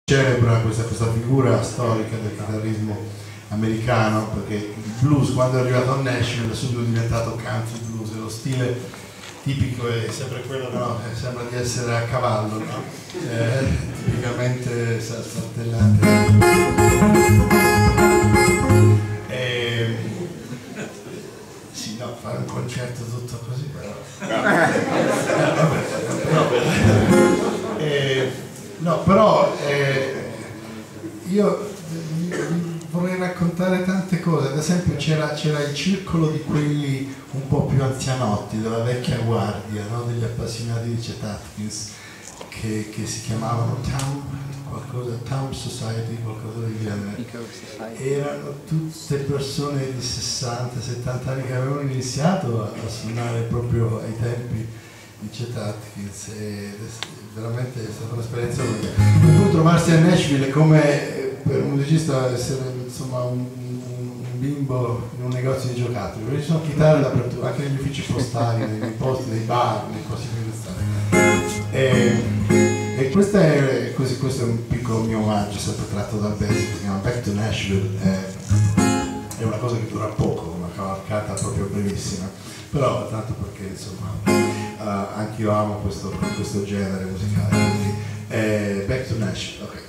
celebra questa figura storica del chitarrismo americano, perché il blues quando è arrivato a Nashville è subito diventato country blues, e lo stile tipico è sempre quello, no? Sembra di essere a cavallo, no? Tipicamente saltellante. Sì, no, fare un concerto tutto così però. No, però io vorrei raccontare tante cose. Ad esempio c'era il circolo di quelli un po' più anzianotti, della vecchia guardia, no? Degli appassionati di Chet Atkins, che si chiamavano Town Society, qualcosa del genere. Erano tutte persone di 60-70 anni che avevano iniziato a suonare proprio ai tempi di Chet Atkins, e veramente è stata un'esperienza unica. Poi trovarsi a Nashville è come per un musicista essere insomma un bimbo in un negozio di giocattoli, perché ci sono chitarre dappertutto, anche negli uffici postali, nei posti, nei bar, nei posti più e questo è un piccolo mio omaggio, sempre tratto dal pezzo che si chiama Back to Nashville. È una cosa che dura poco, una cavalcata proprio brevissima, però tanto perché insomma anche io amo questo genere musicale, quindi Back to Nashville, ok.